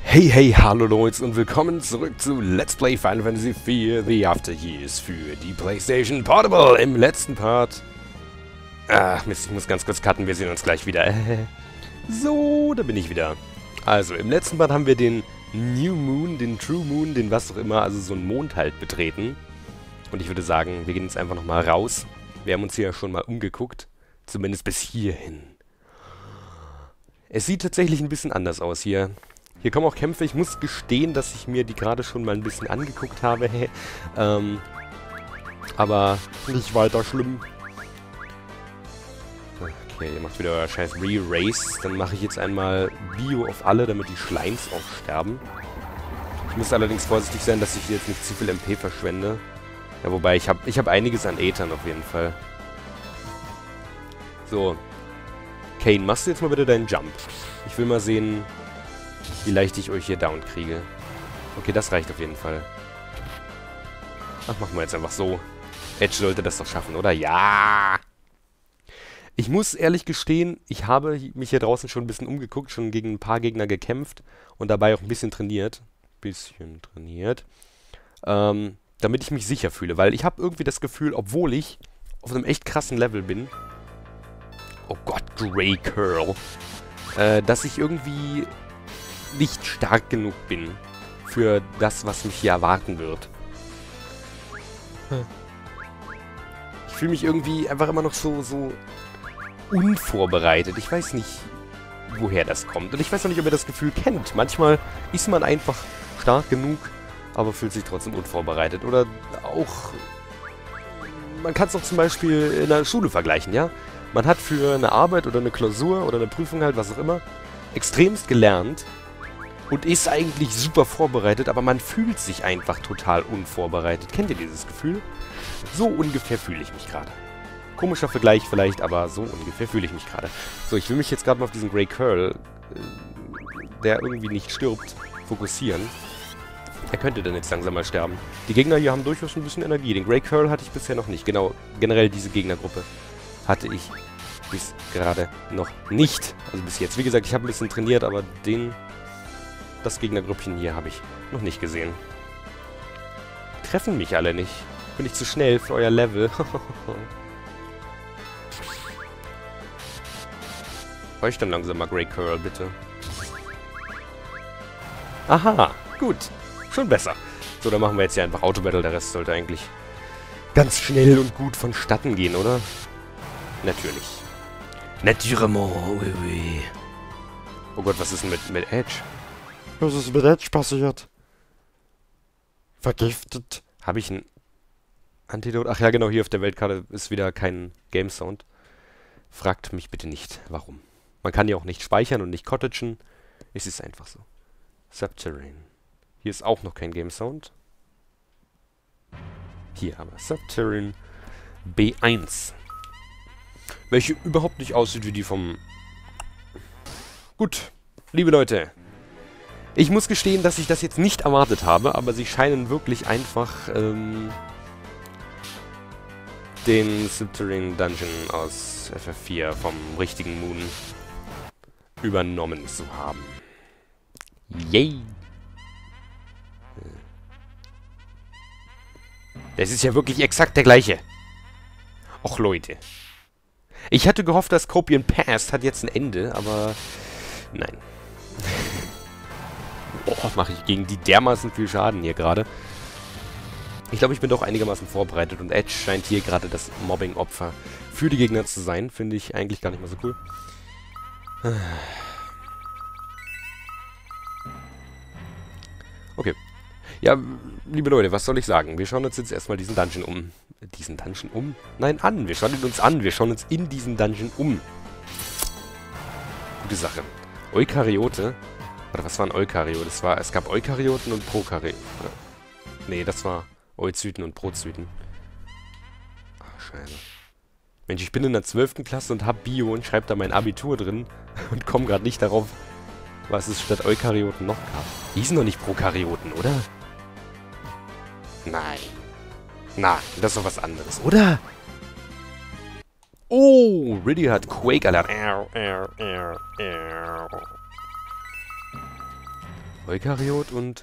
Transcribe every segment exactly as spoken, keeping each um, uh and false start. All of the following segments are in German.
Hey, hey, hallo Leute und willkommen zurück zu Let's Play Final Fantasy vier The After Years für die PlayStation Portable. Im letzten Part... Ach Mist, ich muss ganz kurz cutten, wir sehen uns gleich wieder. So, da bin ich wieder. Also, im letzten Part haben wir den New Moon, den True Moon, den was auch immer, also so einen Mond halt betreten. Und ich würde sagen, wir gehen jetzt einfach nochmal raus. Wir haben uns hier ja schon mal umgeguckt, zumindest bis hierhin. Es sieht tatsächlich ein bisschen anders aus hier. Hier kommen auch Kämpfe. Ich muss gestehen, dass ich mir die gerade schon mal ein bisschen angeguckt habe. ähm, aber nicht weiter schlimm. Okay, ihr macht wieder euer scheiß Re-Race. Dann mache ich jetzt einmal Bio auf alle, damit die Schleims auch sterben. Ich muss allerdings vorsichtig sein, dass ich hier jetzt nicht zu viel M P verschwende. Ja, wobei, ich habe ich hab einiges an Äthern auf jeden Fall. So. Kain, machst du jetzt mal bitte deinen Jump. Ich will mal sehen, wie leicht ich euch hier down kriege. Okay, das reicht auf jeden Fall. Ach, machen wir jetzt einfach so. Edge sollte das doch schaffen, oder? Ja! Ich muss ehrlich gestehen, ich habe mich hier draußen schon ein bisschen umgeguckt, schon gegen ein paar Gegner gekämpft und dabei auch ein bisschen trainiert. Bisschen trainiert. Ähm, damit ich mich sicher fühle, weil ich habe irgendwie das Gefühl, obwohl ich auf einem echt krassen Level bin, oh Gott, Grey Curl, äh, dass ich irgendwie nicht stark genug bin für das, was mich hier erwarten wird. Ich fühle mich irgendwie einfach immer noch so, so unvorbereitet. Ich weiß nicht, woher das kommt. Und ich weiß noch nicht, ob ihr das Gefühl kennt. Manchmal ist man einfach stark genug, aber fühlt sich trotzdem unvorbereitet. Oder auch, man kann es auch zum Beispiel in der Schule vergleichen, ja? Man hat für eine Arbeit oder eine Klausur oder eine Prüfung halt, was auch immer, extremst gelernt und ist eigentlich super vorbereitet, aber man fühlt sich einfach total unvorbereitet. Kennt ihr dieses Gefühl? So ungefähr fühle ich mich gerade. Komischer Vergleich vielleicht, aber so ungefähr fühle ich mich gerade. So, ich will mich jetzt gerade mal auf diesen Grey Curl, äh, der irgendwie nicht stirbt, fokussieren. Er könnte dann jetzt langsam mal sterben. Die Gegner hier haben durchaus ein bisschen Energie. Den Grey Curl hatte ich bisher noch nicht. Genau, generell diese Gegnergruppe hatte ich bis gerade noch nicht. Also bis jetzt. Wie gesagt, ich habe ein bisschen trainiert, aber den... Das Gegnergrüppchen hier habe ich noch nicht gesehen. Treffen mich alle nicht. Bin ich zu schnell für euer Level. Euch dann langsam mal Grey Curl, bitte. Aha, gut. Schon besser. So, dann machen wir jetzt hier einfach Auto-Battle. Der Rest sollte eigentlich ganz schnell und gut vonstatten gehen, oder? Natürlich. Naturellement, oui, oui. Oh Gott, was ist denn mit, mit Edge? Was ist mit Edge passiert? Vergiftet. Habe ich ein Antidot? Ach ja, genau, hier auf der Weltkarte ist wieder kein Game Sound. Fragt mich bitte nicht, warum. Man kann ja auch nicht speichern und nicht cottagen. Es ist einfach so. Subterrane. Hier ist auch noch kein Game Sound. Hier haben wir Subterrane B eins. Welche überhaupt nicht aussieht wie die vom... Gut, liebe Leute. Ich muss gestehen, dass ich das jetzt nicht erwartet habe, aber sie scheinen wirklich einfach ähm, den Subterrane Dungeon aus F F vier vom richtigen Moon übernommen zu haben. Yay! Das ist ja wirklich exakt der gleiche. Och Leute. Ich hatte gehofft, dass Copian Past hat jetzt ein Ende, aber nein. Boah, mache ich gegen die dermaßen viel Schaden hier gerade. Ich glaube, ich bin doch einigermaßen vorbereitet und Edge scheint hier gerade das Mobbing-Opfer für die Gegner zu sein. Finde ich eigentlich gar nicht mal so cool. Okay. Ja, liebe Leute, was soll ich sagen? Wir schauen uns jetzt erstmal diesen Dungeon um. Diesen Dungeon um? Nein, an. Wir schauen ihn uns an. Wir schauen uns in diesen Dungeon um. Gute Sache. Eukaryote. Oder was waren Eukaryote? Das war, es gab Eukaryoten und Prokaryoten. Nee, das war Euzyten und Prozyten. Ach, scheiße. Mensch, ich bin in der zwölften Klasse und hab Bio und schreibe da mein Abitur drin und komme gerade nicht darauf, was es statt Eukaryoten noch gab. Die hießen doch nicht Prokaryoten, oder? Nein. Nein, das ist doch was anderes, oder? Oh, Riddy hat Quake Alert. Eukaryot und...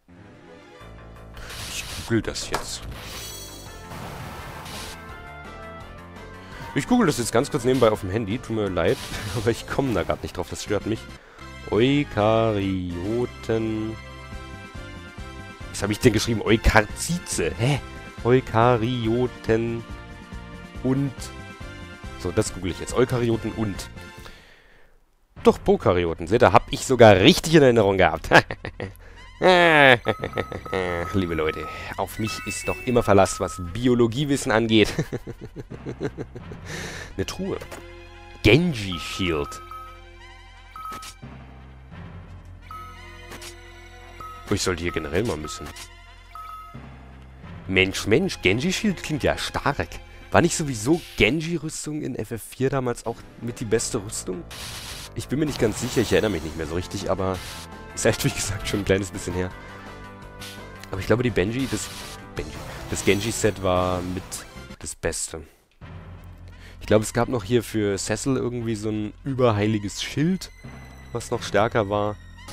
Ich google das jetzt. Ich google das jetzt ganz kurz nebenbei auf dem Handy. Tut mir leid, aber ich komme da gerade nicht drauf. Das stört mich. Eukaryoten... Was habe ich denn geschrieben? Eukarzize. Hä? Eukaryoten und... So, das google ich jetzt. Eukaryoten und... Doch, Prokaryoten. Seht ihr, habe ich sogar richtig in Erinnerung gehabt. Liebe Leute, auf mich ist doch immer Verlass, was Biologiewissen angeht. Eine Truhe. Genji Shield. Oh, ich sollte hier generell mal müssen. Mensch, Mensch, Genji Shield klingt ja stark. War nicht sowieso Genji-Rüstung in F F vier damals auch mit die beste Rüstung? Ich bin mir nicht ganz sicher, ich erinnere mich nicht mehr so richtig, aber ist halt, wie gesagt, schon ein kleines bisschen her. Aber ich glaube, die Benji, das Benji, das Genji-Set war mit das Beste. Ich glaube, es gab noch hier für Cecil irgendwie so ein überheiliges Schild, was noch stärker war.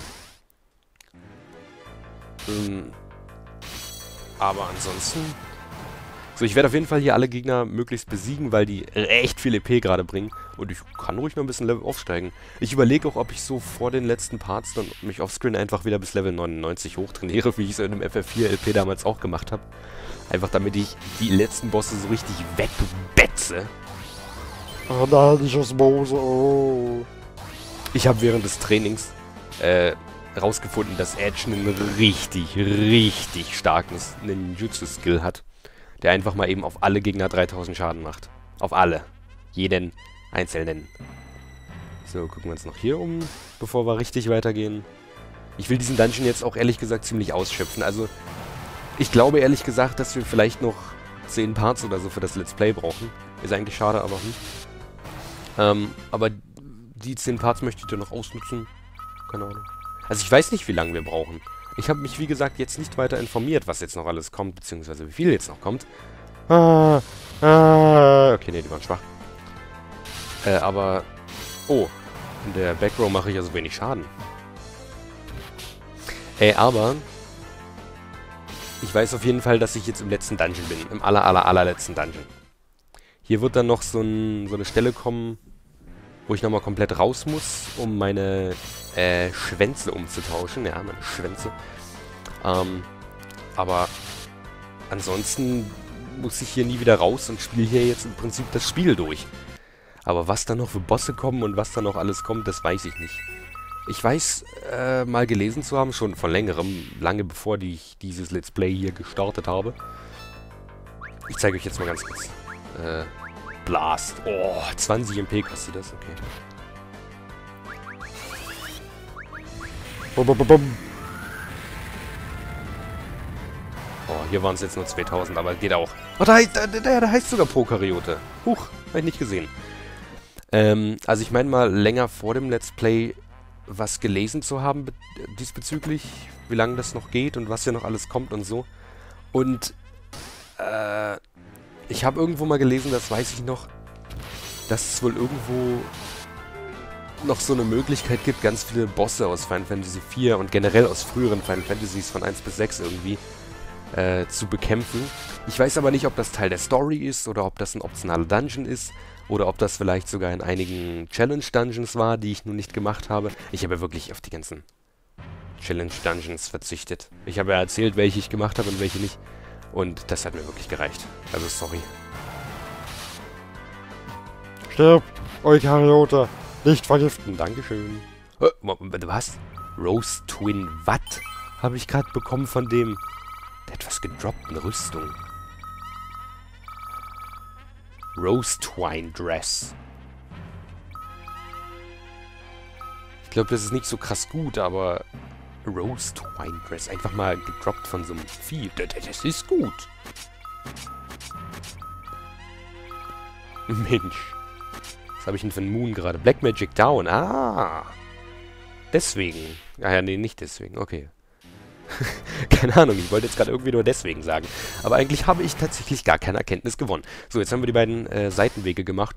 Ähm, aber ansonsten... So, ich werde auf jeden Fall hier alle Gegner möglichst besiegen, weil die echt viel E P gerade bringen. Und ich kann ruhig noch ein bisschen Level aufsteigen. Ich überlege auch, ob ich so vor den letzten Parts dann mich offscreen einfach wieder bis Level neunundneunzig hochtrainiere, wie ich es in dem F F vier L P damals auch gemacht habe. Einfach damit ich die letzten Bosse so richtig wegbetze. Oh nein, ich Osmose, oh. Ich habe während des Trainings äh, rausgefunden, dass Edge einen richtig, richtig starken Ninjutsu-Skill hat. Der einfach mal eben auf alle Gegner dreitausend Schaden macht. Auf alle. Jeden einzelnen. So, gucken wir uns noch hier um, bevor wir richtig weitergehen. Ich will diesen Dungeon jetzt auch ehrlich gesagt ziemlich ausschöpfen. Also, ich glaube ehrlich gesagt, dass wir vielleicht noch zehn Parts oder so für das Let's Play brauchen. Ist eigentlich schade, aber hm. Ähm, aber die zehn Parts möchte ich dann noch ausnutzen. Keine Ahnung. Also ich weiß nicht, wie lange wir brauchen. Ich habe mich, wie gesagt, jetzt nicht weiter informiert, was jetzt noch alles kommt, beziehungsweise wie viel jetzt noch kommt. Ah, ah. Okay, ne, die waren schwach. Äh, aber... Oh, in der Backrow mache ich also wenig Schaden. Äh, aber... Ich weiß auf jeden Fall, dass ich jetzt im letzten Dungeon bin. Im aller, aller, allerletzten Dungeon. Hier wird dann noch so, ein, so eine Stelle kommen, wo ich nochmal komplett raus muss, um meine äh, Schwänze umzutauschen. Ja, meine Schwänze. Ähm, aber ansonsten muss ich hier nie wieder raus und spiele hier jetzt im Prinzip das Spiel durch. Aber was da noch für Bosse kommen und was da noch alles kommt, das weiß ich nicht. Ich weiß, äh, mal gelesen zu haben, schon von längerem, lange bevor die, ich dieses Let's Play hier gestartet habe. Ich zeige euch jetzt mal ganz kurz. Äh, Blast. Oh, zwanzig M P kostet das, okay. Bum, bum, bum. Oh, hier waren es jetzt nur zweitausend, aber geht auch. Oh, da, da, da, da heißt sogar Prokaryote. Huch, hab ich nicht gesehen. Ähm, also ich meine mal, länger vor dem Let's Play was gelesen zu haben diesbezüglich, wie lange das noch geht und was hier noch alles kommt und so. Und, äh... ich habe irgendwo mal gelesen, das weiß ich noch, dass es wohl irgendwo noch so eine Möglichkeit gibt, ganz viele Bosse aus Final Fantasy vier und generell aus früheren Final Fantasies von eins bis sechs irgendwie äh, zu bekämpfen. Ich weiß aber nicht, ob das Teil der Story ist oder ob das ein optionaler Dungeon ist oder ob das vielleicht sogar in einigen Challenge-Dungeons war, die ich nun nicht gemacht habe. Ich habe ja wirklich auf die ganzen Challenge-Dungeons verzichtet. Ich habe ja erzählt, welche ich gemacht habe und welche nicht. Und das hat mir wirklich gereicht. Also, sorry. Stirb, Eukaryote. Nicht vergiften. Dankeschön. Äh, was? Rose Twin Watt habe ich gerade bekommen von dem der etwas gedroppten Rüstung. Rose Twine Dress. Ich glaube, das ist nicht so krass gut, aber Rose Twine Dress. Einfach mal gedroppt von so einem Vieh. Das ist gut. Mensch. Was habe ich denn für einen Moon gerade? Black Magic Down. Ah. Deswegen. Ah ja, nee, nicht deswegen. Okay. Keine Ahnung, ich wollte jetzt gerade irgendwie nur deswegen sagen. Aber eigentlich habe ich tatsächlich gar keine Erkenntnis gewonnen. So, jetzt haben wir die beiden äh, Seitenwege gemacht.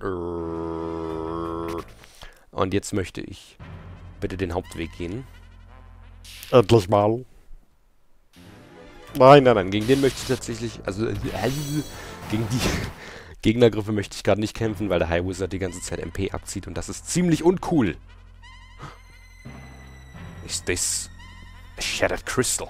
Und jetzt möchte ich bitte den Hauptweg gehen. Endlich mal. Nein, nein, nein, gegen den möchte ich tatsächlich, also, äh, gegen die Gegnergriffe möchte ich gerade nicht kämpfen, weil der High Wizard die ganze Zeit M P abzieht und das ist ziemlich uncool. Is this a Shattered Crystal?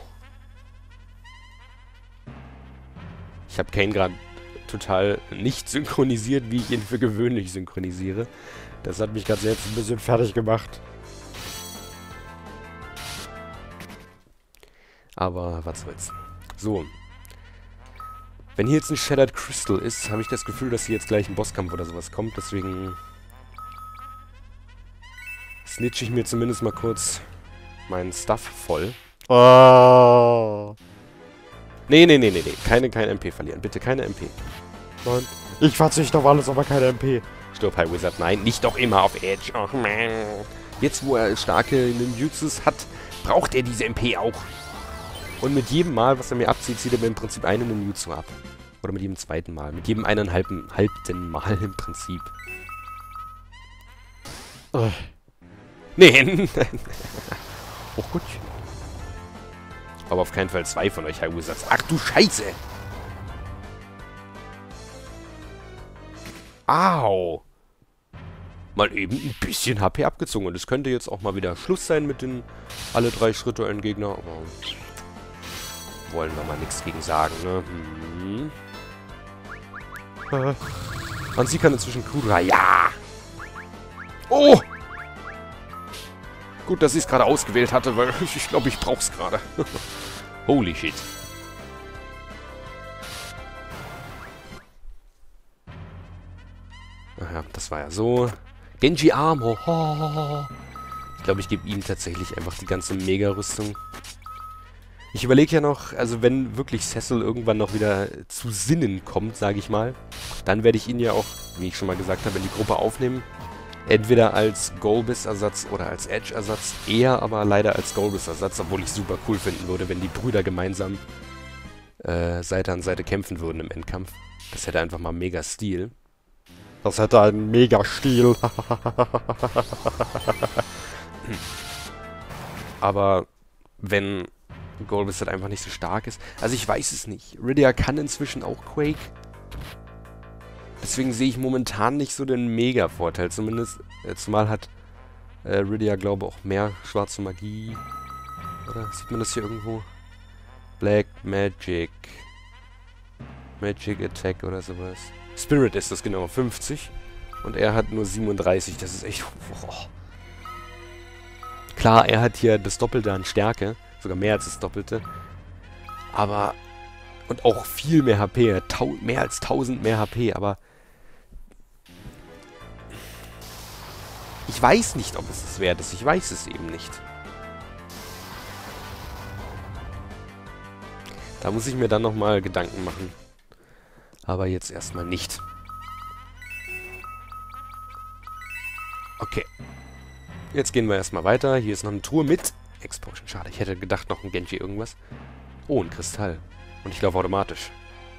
Ich habe Kane gerade total nicht synchronisiert, wie ich ihn für gewöhnlich synchronisiere. Das hat mich gerade selbst ein bisschen fertig gemacht. Aber was soll's. So. Wenn hier jetzt ein Shattered Crystal ist, habe ich das Gefühl, dass hier jetzt gleich ein Bosskampf oder sowas kommt. Deswegen snitche ich mir zumindest mal kurz meinen Stuff voll. Ah. Nee, nee, nee, nee, nee. Keine, keine M P verlieren. Bitte keine M P. Nein. Ich verzichte auf alles, aber keine M P. Stirb, High Wizard. Nein, nicht doch immer auf Edge. Ach, man. Jetzt, wo er starke Ninjutsus hat, braucht er diese M P auch. Und mit jedem Mal, was er mir abzieht, zieht er mir im Prinzip einen Ninjutsu ab. Oder mit jedem zweiten Mal. Mit jedem eineinhalben halbten Mal im Prinzip. Äh. Nee. Oh gut. Aber auf keinen Fall zwei von euch High Wizards. Ach du Scheiße. Au. Mal eben ein bisschen H P abgezogen. Und es könnte jetzt auch mal wieder Schluss sein mit den alle drei Schritte Gegner. Aber wollen wir mal nichts gegen sagen, ne? Hm. Äh. Und sie kann inzwischen Kudra. Ja! Oh! Gut, dass ich es gerade ausgewählt hatte, weil ich glaube, ich brauch's gerade. Holy shit. Ach ja, das war ja so. Genji Armor. Ich glaube, ich gebe ihm tatsächlich einfach die ganze Mega-Rüstung. Ich überlege ja noch, also wenn wirklich Cecil irgendwann noch wieder zu Sinnen kommt, sage ich mal, dann werde ich ihn ja auch, wie ich schon mal gesagt habe, in die Gruppe aufnehmen. Entweder als Golbez-Ersatz oder als Edge-Ersatz. Eher aber leider als Golbez-Ersatz, obwohl ich super cool finden würde, wenn die Brüder gemeinsam äh, Seite an Seite kämpfen würden im Endkampf. Das hätte einfach mal mega Stil. Das hätte einen Mega-Stil. Aber wenn Golbez halt einfach nicht so stark ist. Also ich weiß es nicht. Rydia kann inzwischen auch Quake. Deswegen sehe ich momentan nicht so den Mega-Vorteil. Zumindest, äh, zumal hat äh, Rydia, glaube ich, auch mehr schwarze Magie. Oder? Sieht man das hier irgendwo? Black Magic. Magic Attack oder sowas. Spirit ist das genau, fünfzig. Und er hat nur siebenunddreißig. Das ist echt... Boah. Klar, er hat hier das Doppelte an Stärke. Sogar mehr als das Doppelte. Aber... Und auch viel mehr H P. Tau mehr als tausend mehr H P. Aber... Ich weiß nicht, ob es es wert ist. Ich weiß es eben nicht. Da muss ich mir dann nochmal Gedanken machen. Aber jetzt erstmal nicht. Okay. Jetzt gehen wir erstmal weiter. Hier ist noch eine Truhe mit Explosion. Schade, ich hätte gedacht, noch ein Genji irgendwas. Oh, ein Kristall. Und ich laufe automatisch.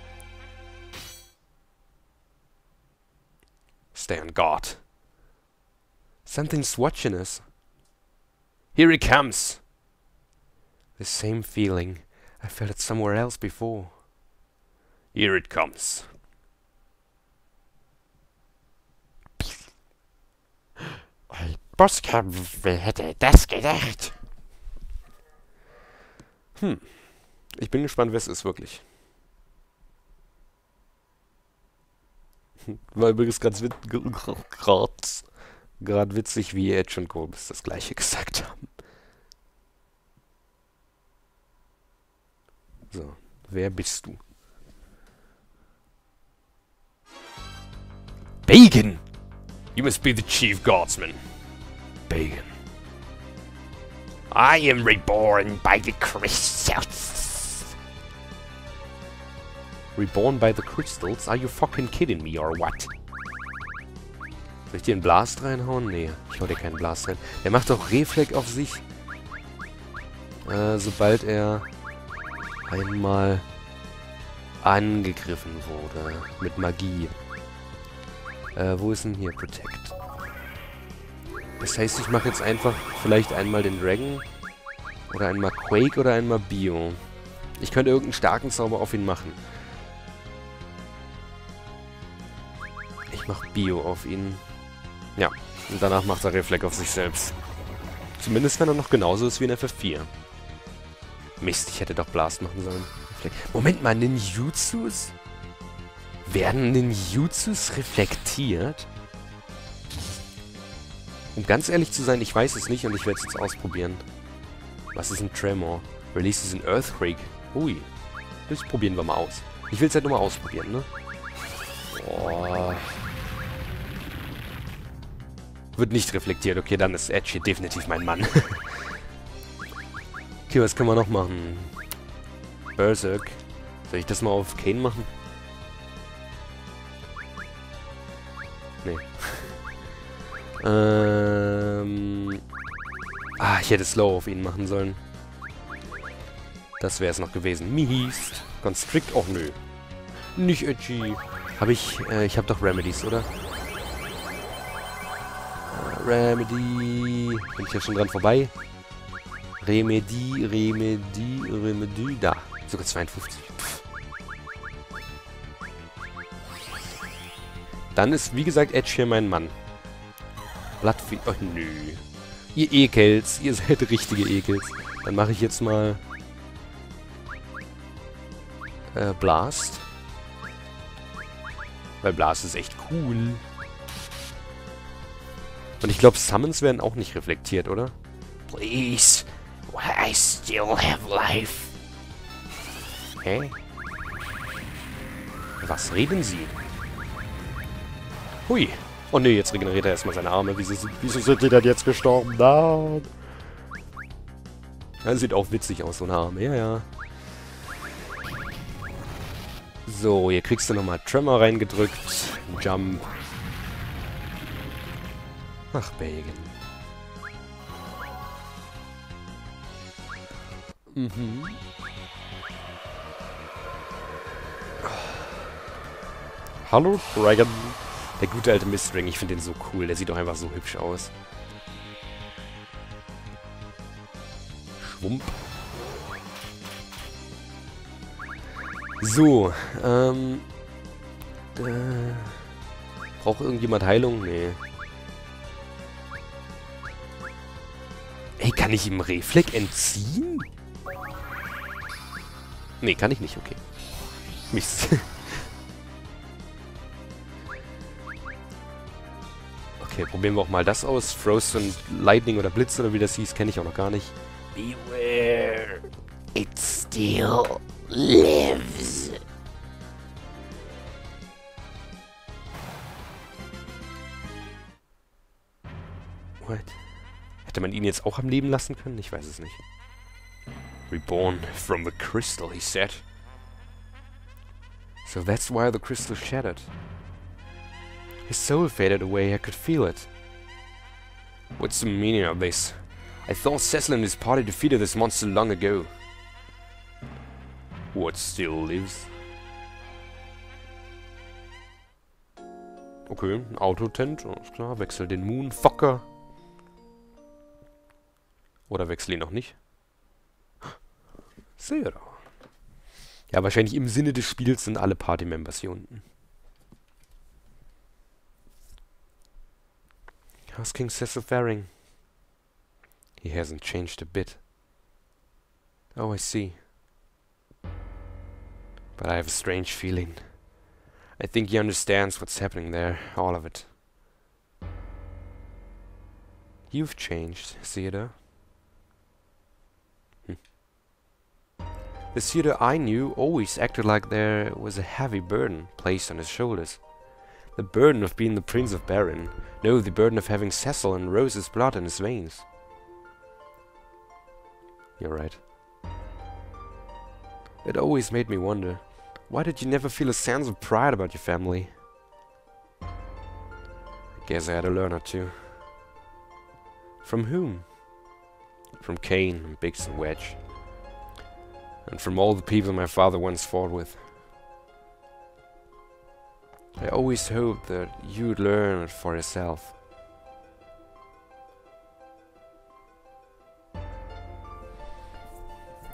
Stay on guard. Something's watching us. Here he comes. The same feeling. I felt it somewhere else before. Here it comes. Ein Bosskampf, wer hätte das gedacht? Hm. Ich bin gespannt, wer es ist, wirklich. War übrigens gerade wit gerade witzig, wie Edge und Golbez das gleiche gesagt haben. So, wer bist du? Bagan! You must be the Chief Guardsman. Bagan. I am reborn by the crystals. Reborn by the crystals? Are you fucking kidding me or what? Soll ich dir einen Blast reinhauen? Nee, ich hau dir keinen Blast rein. Der macht doch Reflex auf sich. Äh, sobald er einmal angegriffen wurde. Mit Magie. Äh, wo ist denn hier Protect? Das heißt, ich mache jetzt einfach vielleicht einmal den Dragon. Oder einmal Quake oder einmal Bio. Ich könnte irgendeinen starken Zauber auf ihn machen. Ich mach Bio auf ihn. Ja, und danach macht er Reflex auf sich selbst. Zumindest wenn er noch genauso ist wie in F F vier. Mist, ich hätte doch Blast machen sollen. Moment mal, Ninjutsus? Werden Ninjutsus reflektiert? Um ganz ehrlich zu sein, ich weiß es nicht und ich werde es jetzt ausprobieren. Was ist ein Tremor? Releases an Earthquake. Ui. Das probieren wir mal aus. Ich will es halt nur mal ausprobieren, ne? Boah. Wird nicht reflektiert. Okay, dann ist Edge hier definitiv mein Mann. Okay, was können wir noch machen? Berserk. Soll ich das mal auf Kane machen? Nee. ähm... Ah, ich hätte Slow auf ihn machen sollen. Das wäre es noch gewesen. Mies. Constrict. Och, nö. Nicht edgy. Habe ich... Äh, ich habe doch Remedies, oder? Äh, Remedy... Bin ich ja schon dran vorbei? Remedy, Remedy, Remedy... Da. Sogar zweiundfünfzig. Pff. Dann ist, wie gesagt, Edge hier mein Mann. Blattvieh... Oh, nö. Ihr Ekels. Ihr seid richtige Ekels. Dann mache ich jetzt mal... Äh, Blast. Weil Blast ist echt cool. Und ich glaube, Summons werden auch nicht reflektiert, oder? Please. I still have life. Hä? Was reden Sie? Hui. Oh ne, jetzt regeneriert er erstmal seine Arme. Wieso, wieso sind die denn jetzt gestorben? Nein. Das sieht auch witzig aus, so eine Arme. Ja, ja. So, hier kriegst du nochmal Tremor reingedrückt. Jump. Ach, Belgien. Mhm. Hallo, Dragon. Der gute alte Mistring, ich finde den so cool. Der sieht doch einfach so hübsch aus. Schwump. So, ähm... Äh, braucht irgendjemand Heilung? Nee. Ey, kann ich ihm Reflex entziehen? Nee, kann ich nicht, okay. Mist. Okay, probieren wir auch mal das aus. Frost und Lightning oder Blitz oder wie das hieß, kenne ich auch noch gar nicht. Beware, it still lives. What? Hätte man ihn jetzt auch am Leben lassen können? Ich weiß es nicht. Reborn from the crystal, he said. So that's why the crystal shattered. His soul faded away, I could feel it. What's the meaning of this? I thought Cecil and his party defeated this monster long ago. What still lives? Okay, ein Autotent, alles klar. Wechsel den Moonfucker. Oder wechsel ihn noch nicht. Sehr. Ja, wahrscheinlich im Sinne des Spiels sind alle Party-Members hier unten. How's King Cecil faring? He hasn't changed a bit. Oh, I see. But I have a strange feeling. I think he understands what's happening there, all of it. You've changed, Theodore. The Theodore I knew always acted like there was a heavy burden placed on his shoulders. The burden of being the Prince of Barin. No, the burden of having Cecil and Rose's blood in his veins. You're right. It always made me wonder, why did you never feel a sense of pride about your family? I guess I had to learn how to. From whom? From Cain and Biggs and Wedge. And from all the people my father once fought with. I always hoped that you'd learn it for yourself.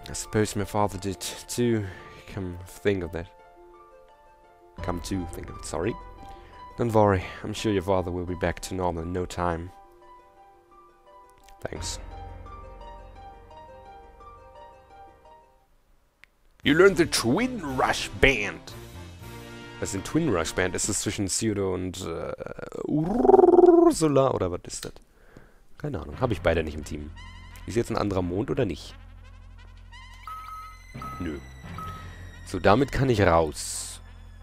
I suppose my father did too. Come think of it. Come to think of it, sorry. Don't worry, I'm sure your father will be back to normal in no time. Thanks. You learned the Twin Rush Band. Was ist ein Twin Rush Band? Ist das zwischen Pseudo und äh, Ursula oder was ist das? Keine Ahnung, habe ich beide nicht im Team. Ist jetzt ein anderer Mond oder nicht? Nö. So, damit kann ich raus.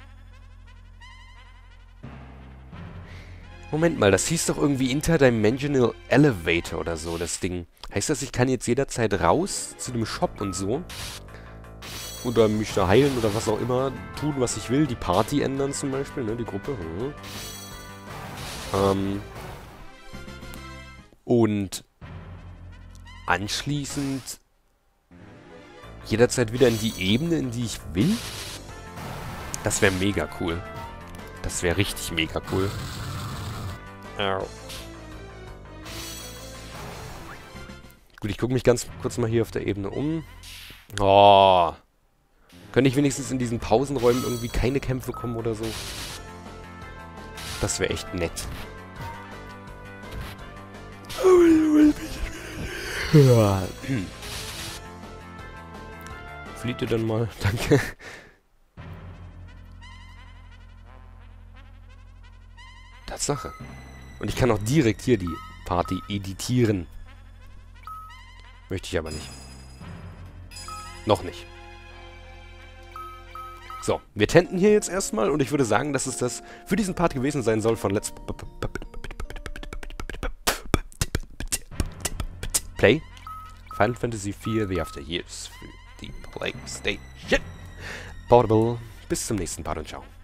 Moment mal, das hieß doch irgendwie Interdimensional Elevator oder so, das Ding. Heißt das, ich kann jetzt jederzeit raus zu dem Shop und so? Oder mich da heilen oder was auch immer tun, was ich will. Die Party ändern zum Beispiel, ne, die Gruppe. Hm. Ähm. Und anschließend jederzeit wieder in die Ebene, in die ich will? Das wäre mega cool. Das wäre richtig mega cool. Au. Gut, ich gucke mich ganz kurz mal hier auf der Ebene um. Oh. Könnte ich wenigstens in diesen Pausenräumen irgendwie keine Kämpfe kommen oder so? Das wäre echt nett. Ja. Hm. Flieht ihr dann mal? Danke. Tatsache. Und ich kann auch direkt hier die Party editieren. Möchte ich aber nicht. Noch nicht. So, wir tenten hier jetzt erstmal und ich würde sagen, dass es das für diesen Part gewesen sein soll von Let's Play Final Fantasy vier The After Years für die PlayStation Portable. Bis zum nächsten Part und ciao.